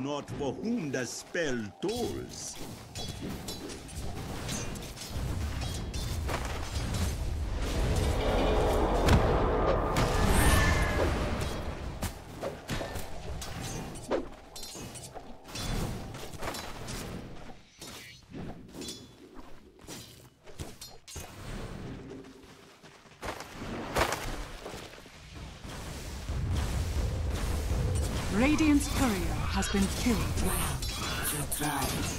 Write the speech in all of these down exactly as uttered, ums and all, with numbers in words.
not for whom the spell tolls. Radiant's courier has been killed. Well, you tried.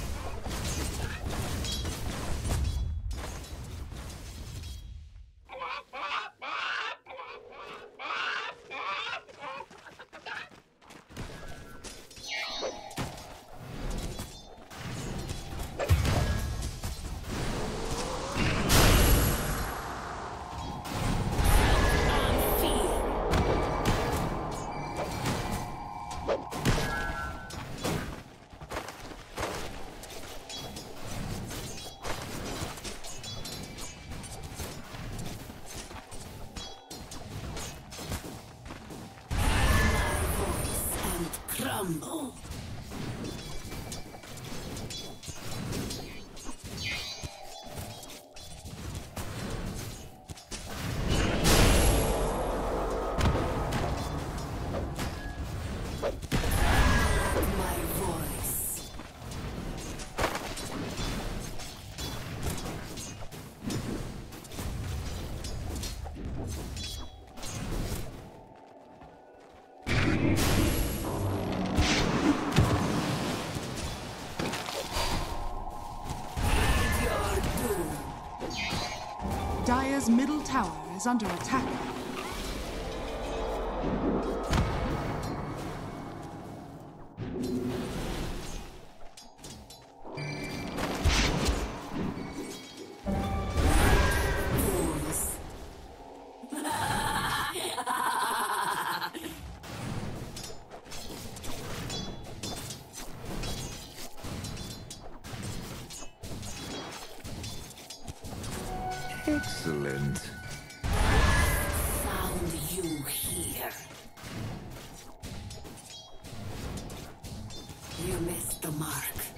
Crumble. Dire's middle tower is under attack. Excellent. Found you here. You missed the mark.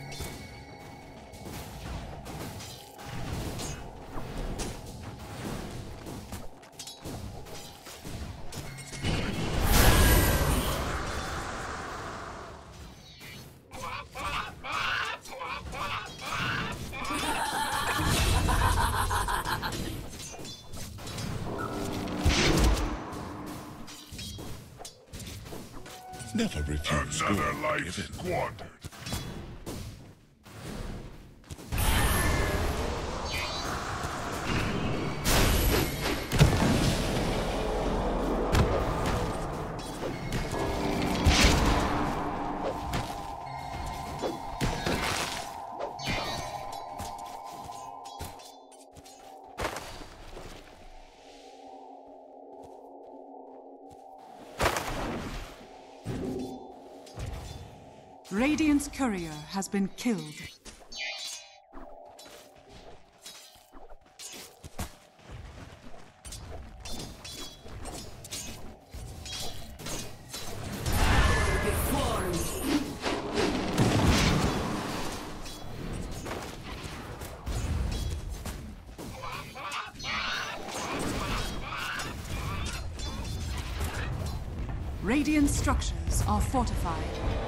Never refuse Another good life given. squandered. Radiant's courier has been killed. Before me. Radiant structures are fortified.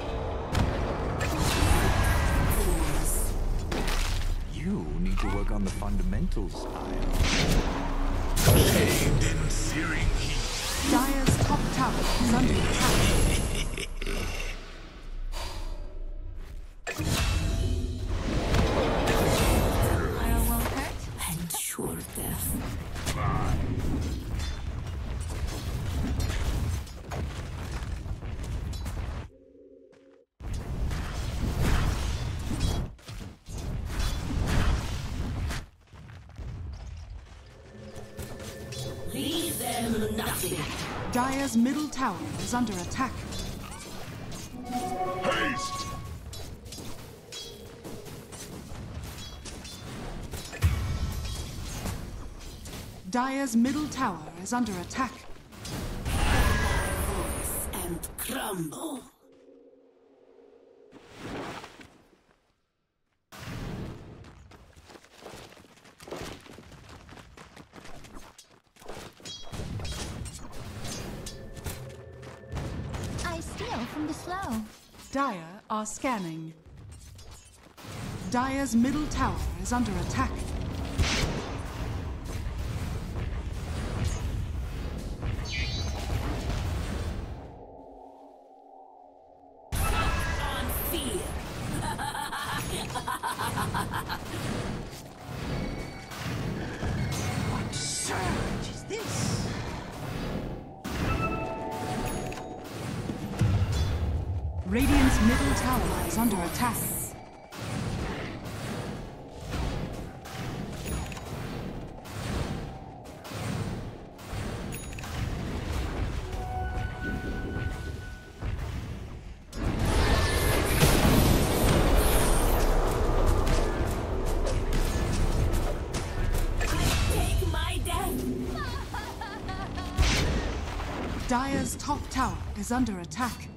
You need to work on the fundamentals, Io. Shamed in searing heat. Dire's top tower is under attack. Ensure death. Leave them nothing. Dire's middle tower is under attack. Haste! Dire's middle tower is under attack. And crumble. hail from the slow. Dire are scanning. Dire's middle tower is under attack. On fear. What surge is this? Radiant's middle tower is under attack. Take my death. Dire's top tower is under attack.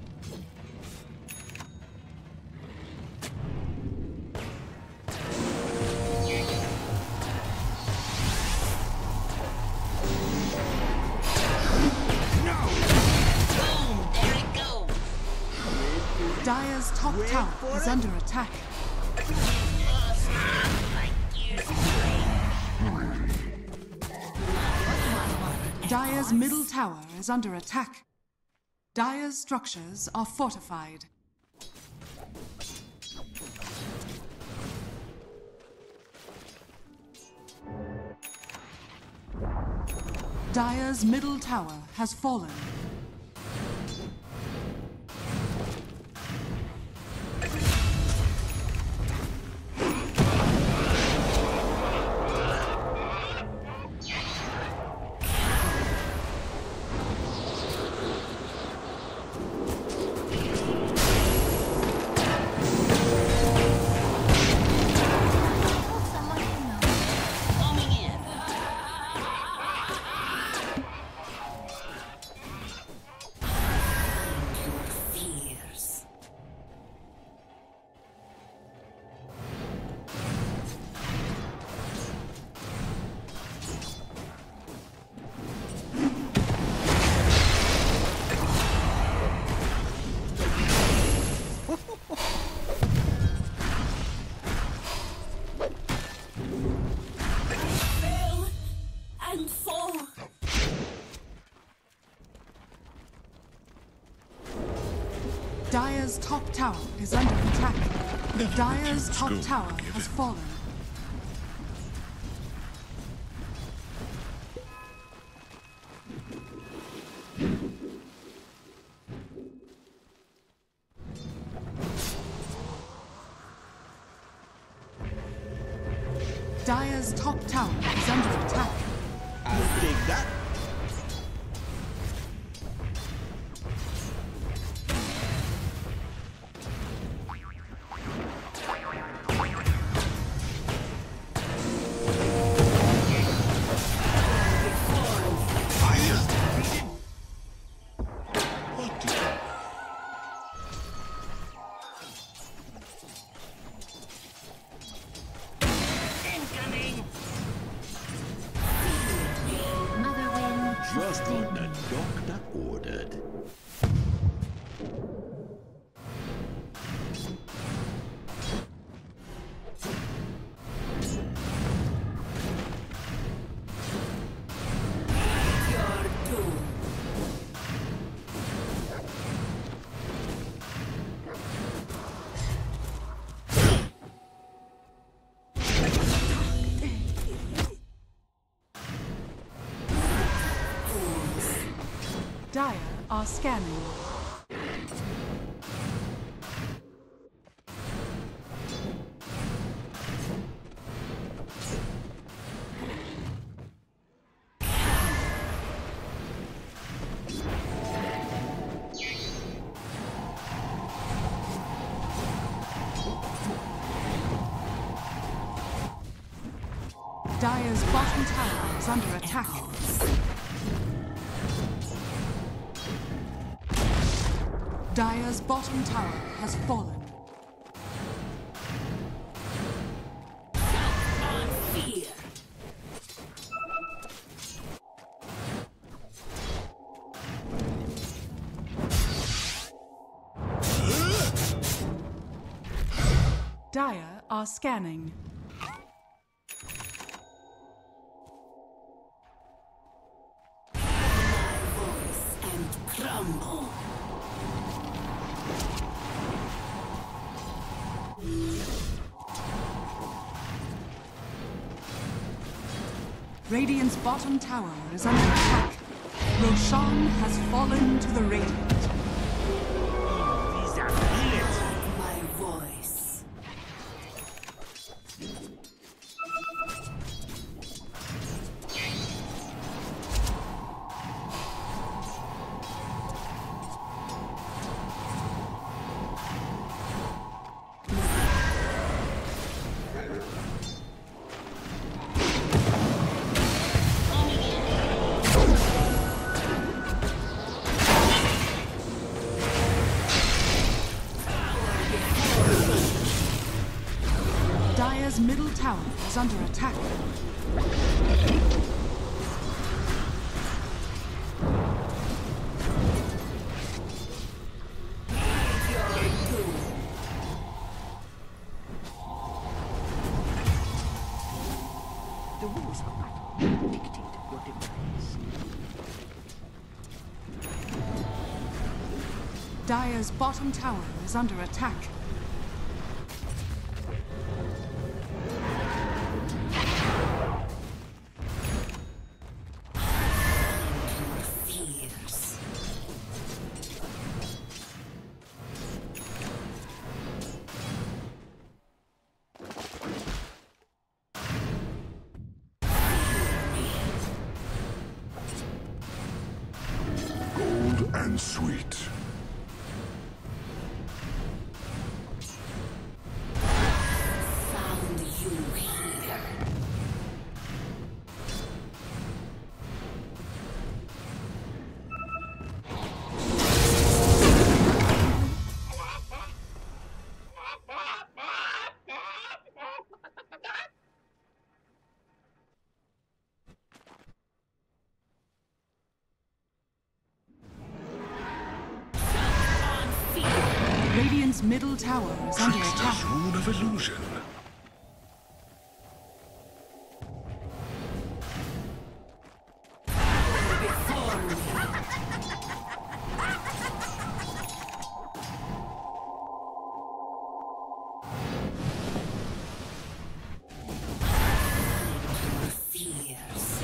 Dire's top Wait tower for is it. under attack. Dire's middle tower is under attack. Dire's structures are fortified. Dire's middle tower has fallen. Oh, someone you know. Coming in. Fears. Fail and fall. Dire's top tower is under attack. Dire's top School tower given. has fallen. Dire's top tower is under attack. I'll take that. What did you Incoming. Mother wind. Just what the doctor ordered. Your doom. Dire are scanning. Dire's bottom tower is under attack. Dire's bottom tower has fallen. On fear. Dire are scanning. Voice and crumble. Radiant's bottom tower is under attack. Roshan has fallen to the Radiant. These are bullets. My voice. Dire's middle tower is under attack. The rules are right. Dictate your demise. Dire's bottom tower is under attack. Fears. Gold and sweet. Found you here. Radiant's middle tower is under Priestess attack. rune of illusion. Before me. Fears.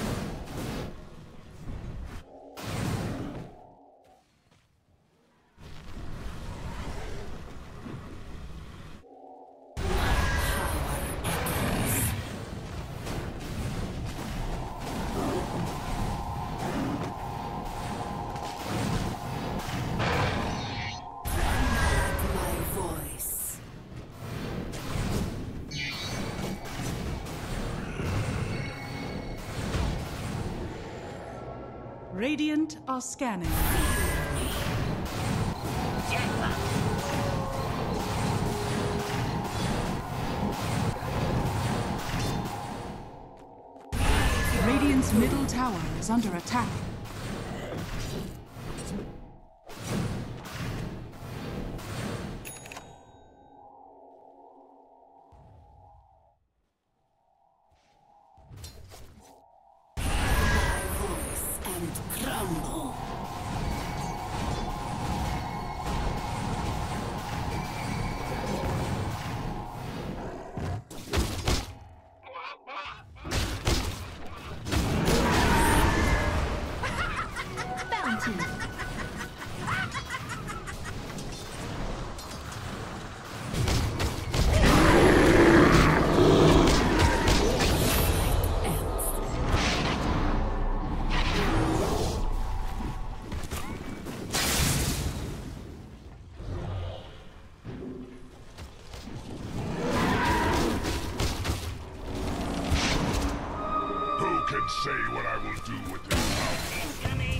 My voice. Radiant are scanning. Radiant's middle tower is under attack. My voice and crumble. Bounty. Who can say what I will do with this power? Incoming.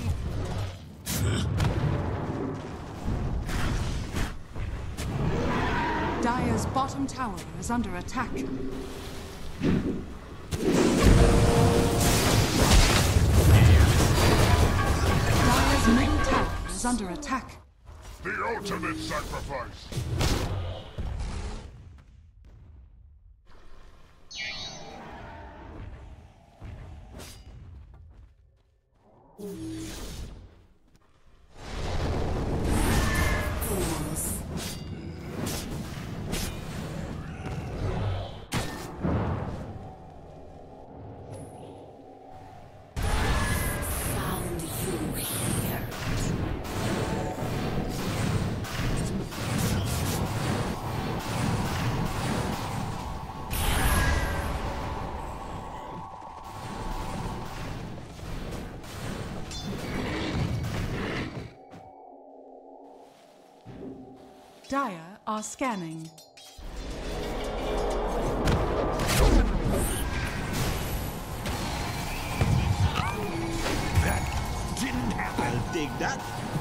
Dire's bottom tower is under attack. Dire's middle tower is under attack. The ultimate sacrifice. echoes. Sound you hear. Dire are scanning. That didn't happen. I'll dig that.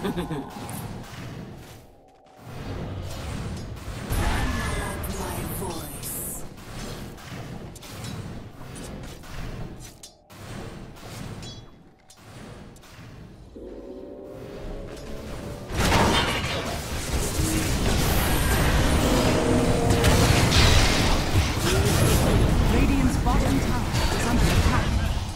My voice. Radiant's bottom tower is under attack.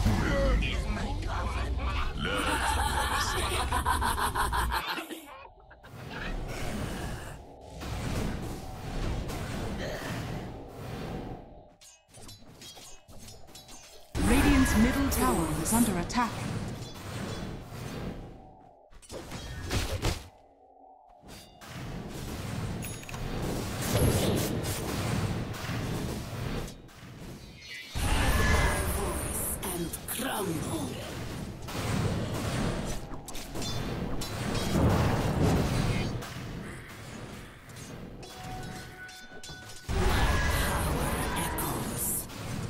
Radiant's middle tower is under attack. Voice and crumble. Echoes.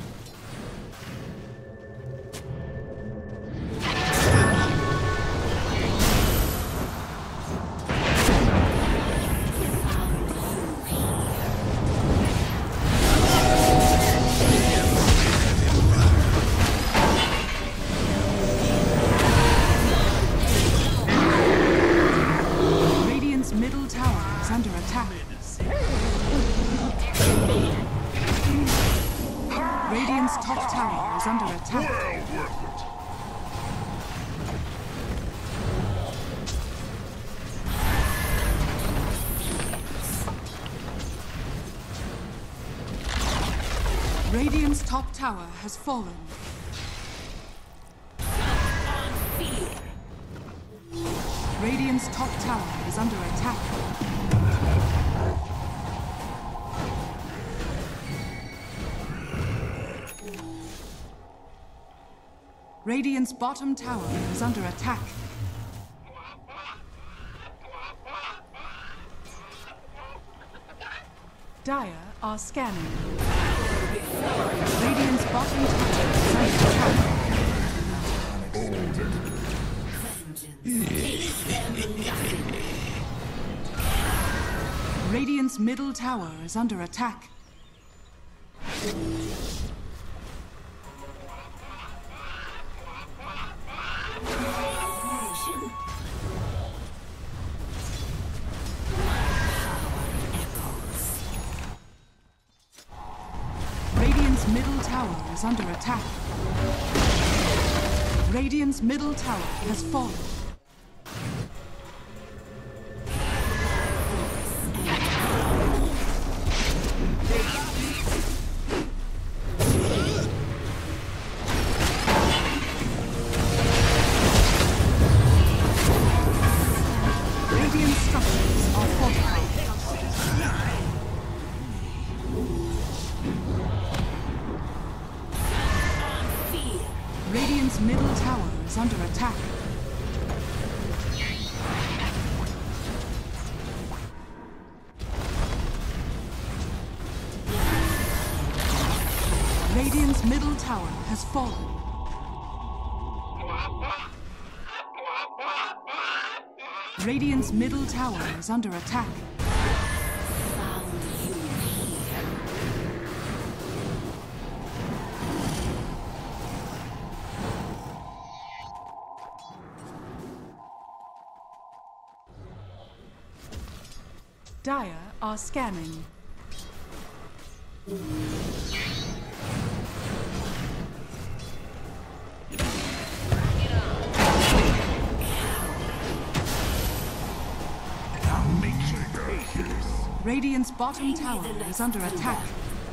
Radiant's middle tower is under attack. Radiant's top tower is under attack. Well worth it. Radiant's top tower has fallen. Radiant's top tower is under attack. Radiant's bottom tower is under attack. Dire are scanning. Radiant's bottom tower is under attack. Radiant's middle tower is under attack. Radiant's middle tower is under attack. Radiant's middle tower has fallen. Radiant structures are fortified. Radiant's middle tower is under attack. Radiant's middle tower has fallen. Radiant's middle tower is under attack. Dire are scanning. I'll make you burn. Radiant's bottom tower is under attack.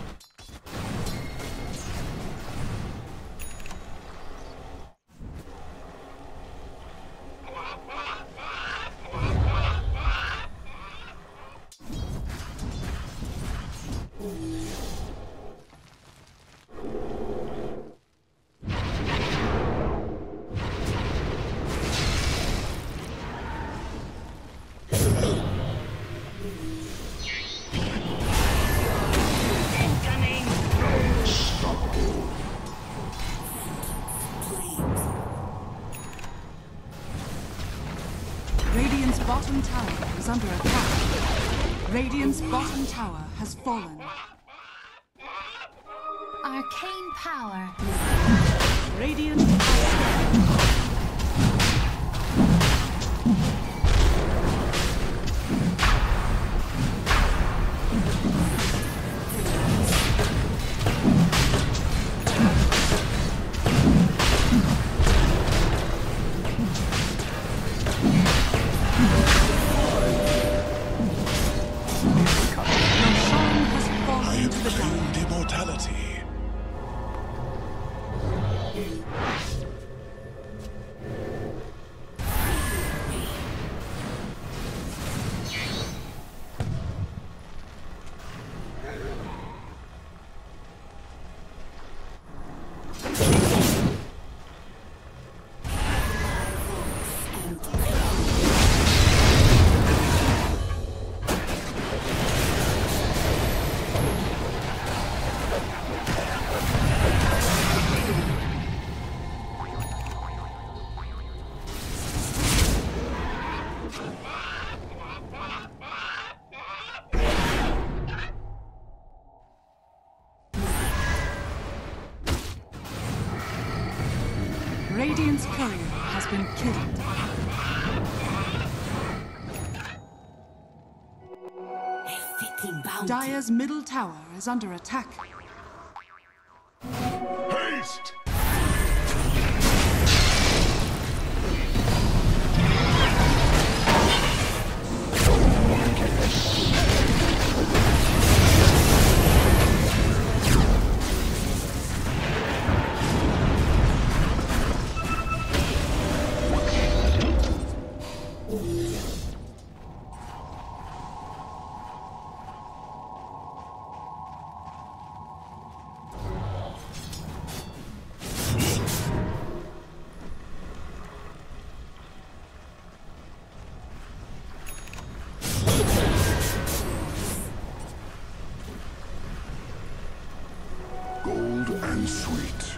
Radiant's bottom tower is under attack. Radiant's bottom tower has fallen. Arcane power. Radiant has Immortality. Radiant's courier has been killed. A fitting bounty. Dire's middle tower is under attack. Haste! Gold and sweet.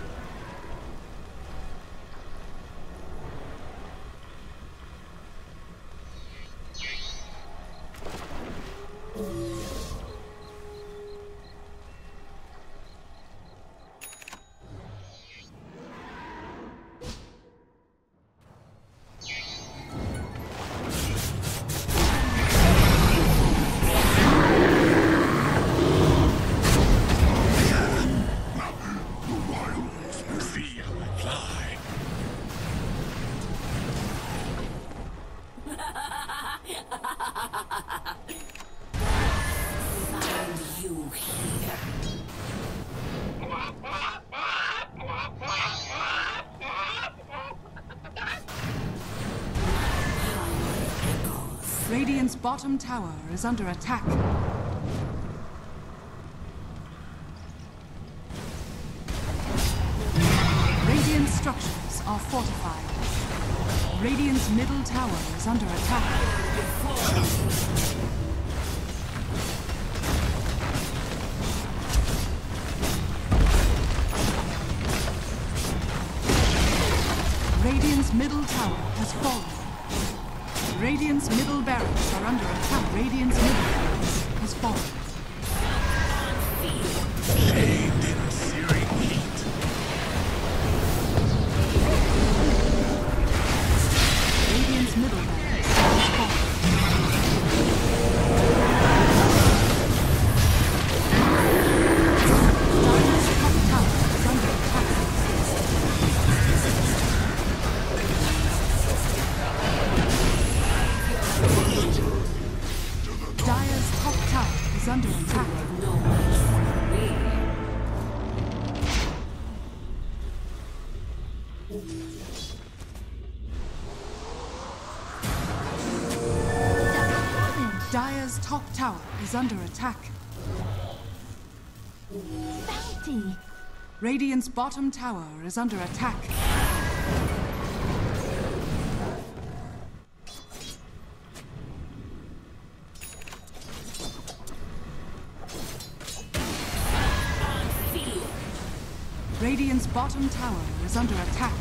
Radiant's bottom tower is under attack. Radiant structures are fortified. Radiant's middle tower is under attack. Radiant's middle tower has fallen. Radiant's middle barracks are under attack. Radiant's middle barracks has fallen. Bathed in searing heat. Radiant's middle barracks has fallen. Dire's top tower is under attack. Dire's top tower under attack. No match for me. Dire's top tower is under attack. Bounty. Radiant's bottom tower is under attack. Radiant's bottom tower is under attack.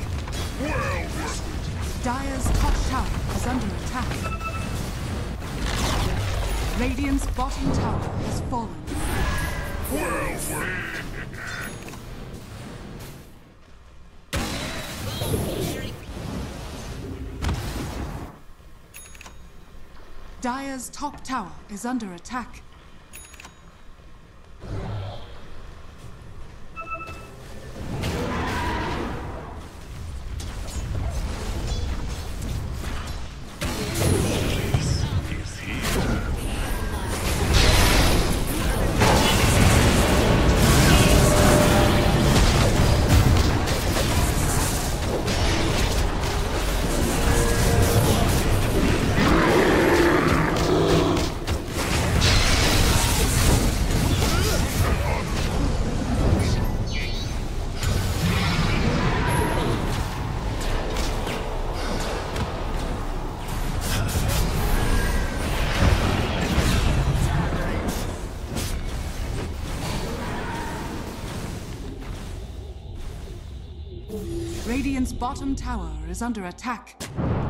Dire's top tower is under attack. Radiant's bottom tower has fallen. Dire's top tower is under attack. Radiant's bottom tower is under attack.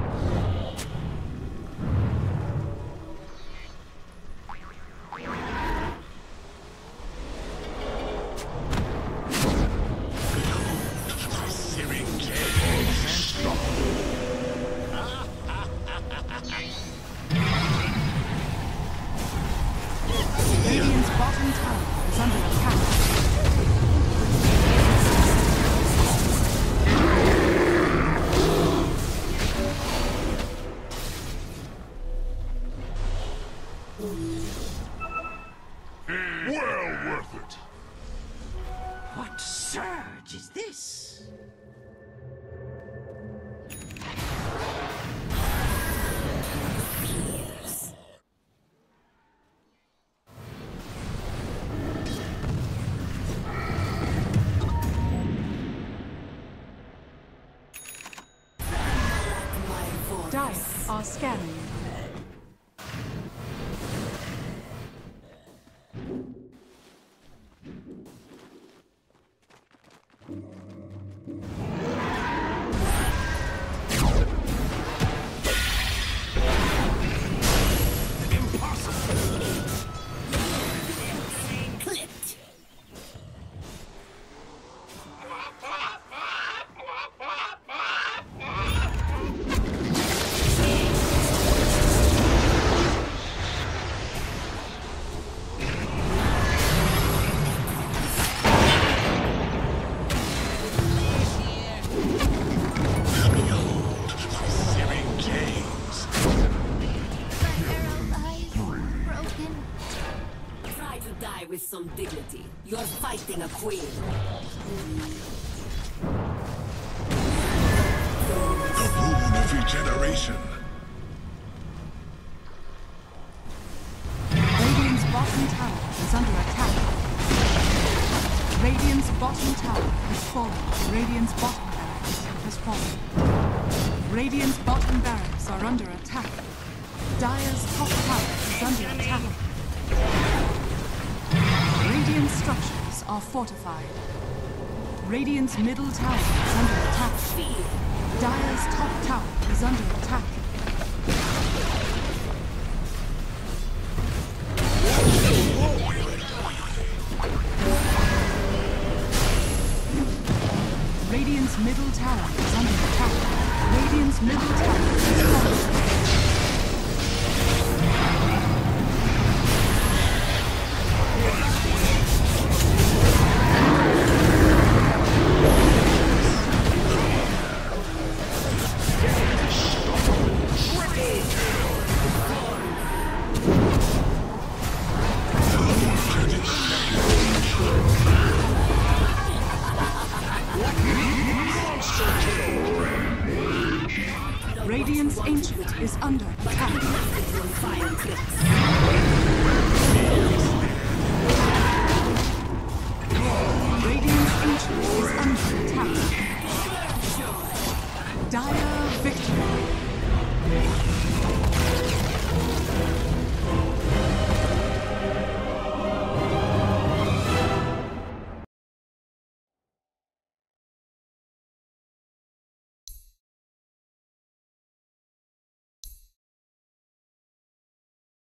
Radiant's bottom tower is under attack. Well worth it. What surge is this? Dire are scanning. Clipped. Searing games. My arrow lies broken. Try to die with some dignity. You're fighting a queen. The boon of regeneration. Radiant's bottom tower is under attack. Radiant's bottom tower has fallen. Radiant's bottom barracks has fallen. Radiant's bottom barracks are under attack. Dire's top tower is under attack. Radiant structures are fortified. Radiant's middle tower is under attack. Dire's top tower is under attack. Radiant's middle tower is under attack. Radiant's middle tower